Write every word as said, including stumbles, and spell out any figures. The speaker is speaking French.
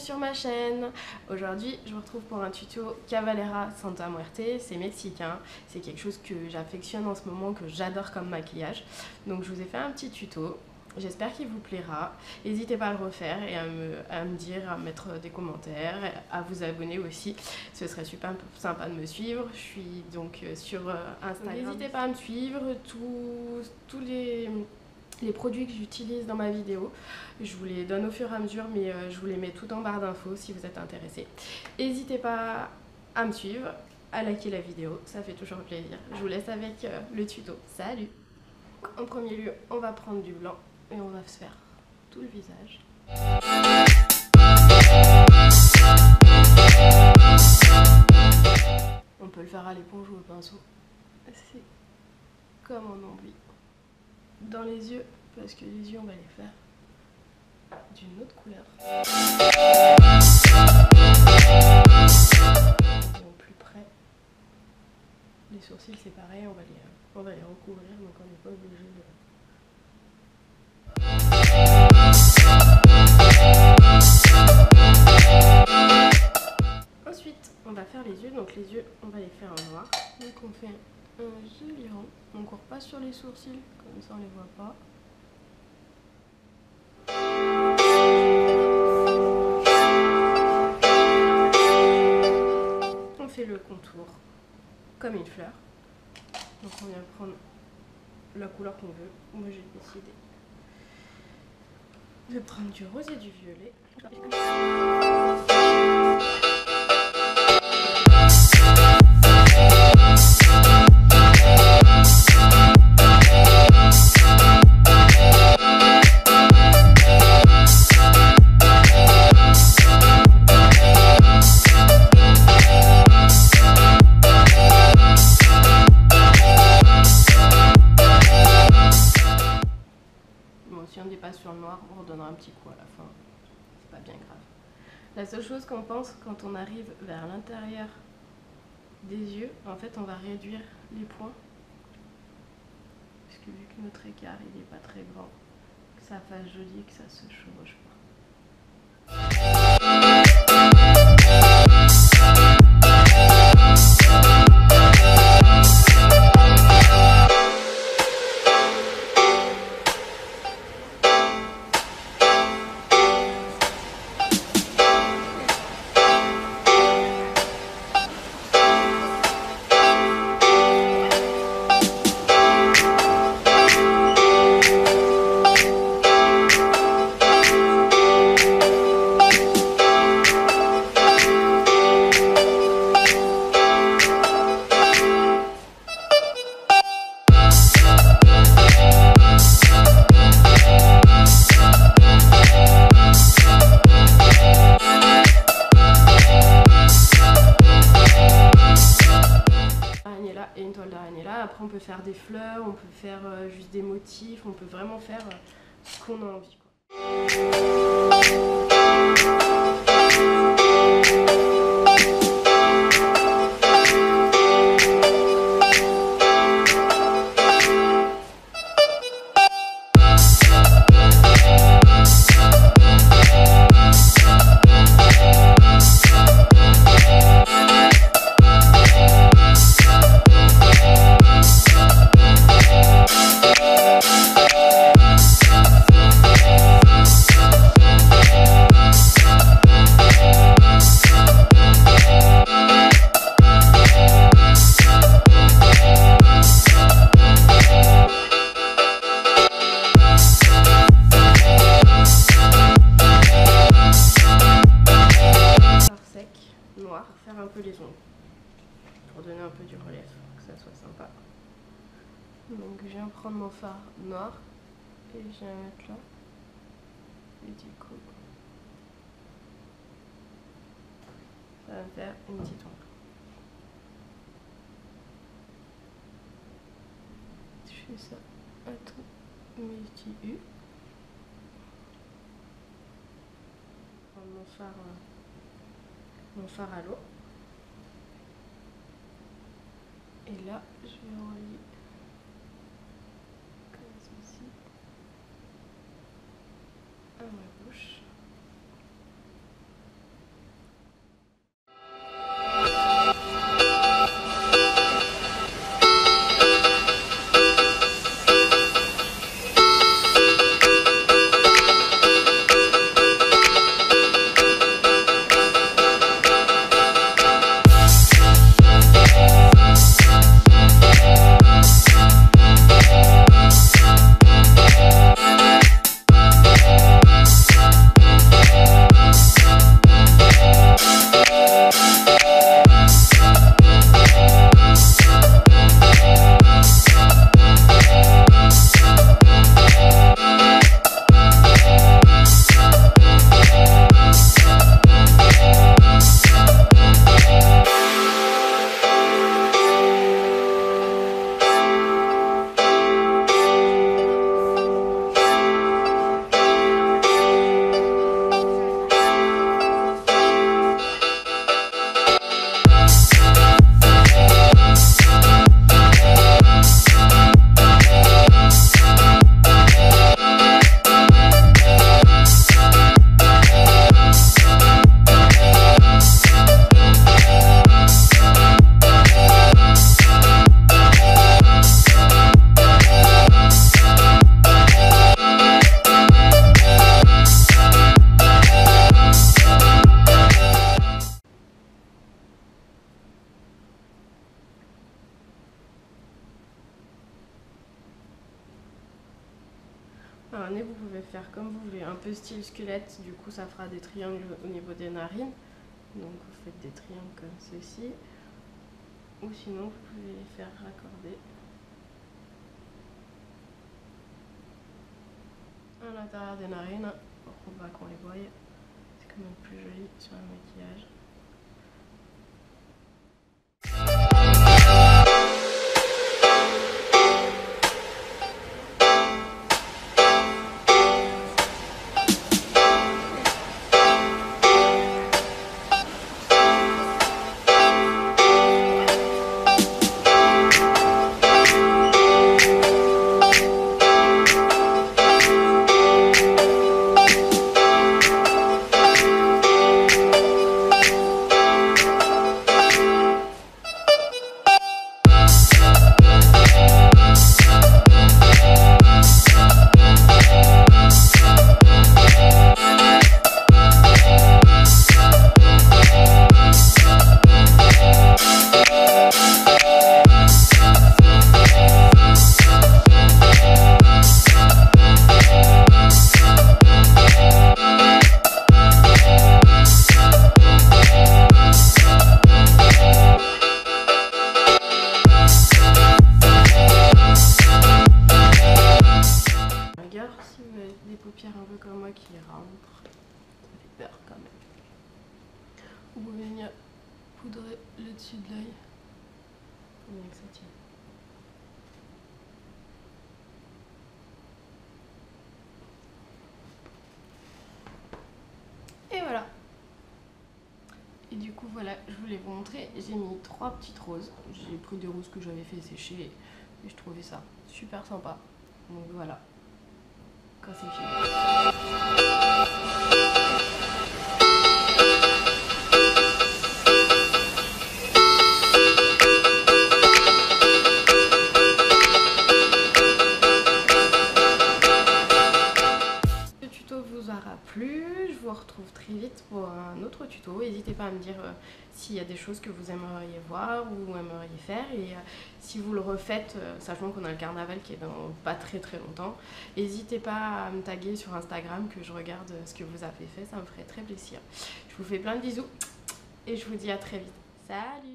sur ma chaîne. Aujourd'hui je vous retrouve pour un tuto Cavalera Santa Muerte, c'est mexicain, c'est quelque chose que j'affectionne en ce moment, que j'adore comme maquillage. Donc je vous ai fait un petit tuto, j'espère qu'il vous plaira. N'hésitez pas à le refaire et à me, à me dire, à mettre des commentaires, à vous abonner aussi, ce serait super sympa de me suivre. Je suis donc sur Instagram. N'hésitez pas à me suivre, tous, tous les... Les produits que j'utilise dans ma vidéo, je vous les donne au fur et à mesure, mais euh, je vous les mets tout en barre d'infos si vous êtes intéressés. N'hésitez pas à me suivre, à liker la vidéo, ça fait toujours plaisir. Je vous laisse avec euh, le tuto. Salut! En premier lieu, on va prendre du blanc et on va se faire tout le visage. On peut le faire à l'éponge ou au pinceau. C'est comme on a envie. Dans les yeux, parce que les yeux on va les faire d'une autre couleur. Et au plus près, les sourcils c'est pareil, on va les, on va les recouvrir, donc on n'est pas obligé de... Ensuite, on va faire les yeux, donc les yeux on va les faire en noir. Donc on fait un joli rond, on ne court pas sur les sourcils, comme ça on les voit pas. On fait le contour comme une fleur. Donc on vient prendre la couleur qu'on veut. Moi j'ai décidé de prendre du rose et du violet. Si on dépasse sur le noir, on redonnera un petit coup à la fin, c'est pas bien grave. La seule chose qu'on pense quand on arrive vers l'intérieur des yeux, en fait on va réduire les points, parce que vu que notre écart il est pas très grand, que ça fasse joli et que ça se chevauche pas. Et une toile d'araignée là, après on peut faire des fleurs, on peut faire euh, juste des motifs, on peut vraiment faire euh, ce qu'on a envie, quoi. Noir, faire un peu les ongles pour donner un peu du relief, que ça soit sympa. Donc je viens prendre mon fard noir et je viens mettre là, et du coup ça va me faire une petite ongle. Je fais ça à tous mes petits U. Prendre mon fard euh, mon fard à l'eau, et là je vais envoyer comme ceci à ma bouche. Alors, un nez, vous pouvez faire comme vous voulez, un peu style squelette, du coup ça fera des triangles au niveau des narines. Donc vous faites des triangles comme ceci. Ou sinon vous pouvez les faire raccorder à l'intérieur des narines pour pas qu'on les voie. C'est quand même plus joli sur le maquillage. Si vous avez des paupières un peu comme moi qui rentrent, ça fait peur quand même. Vous pouvez venir poudrer le dessus de l'œil pour bien que ça tienne. Et voilà. Et du coup voilà, je voulais vous montrer, j'ai mis trois petites roses. J'ai pris des roses que j'avais fait sécher et je trouvais ça super sympa. Donc voilà. Quand c'est fini. Le tuto vous aura plu, je vous retrouve très vite pour un autre tuto. N'hésitez pas à me dire euh, s'il y a des choses que vous aimeriez voir ou aimeriez faire, et euh, si vous le refaites, euh, sachant qu'on a le carnaval qui est dans pas très très longtemps, n'hésitez pas à me taguer sur Instagram que je regarde ce que vous avez fait, ça me ferait très plaisir. Je vous fais plein de bisous et je vous dis à très vite. Salut!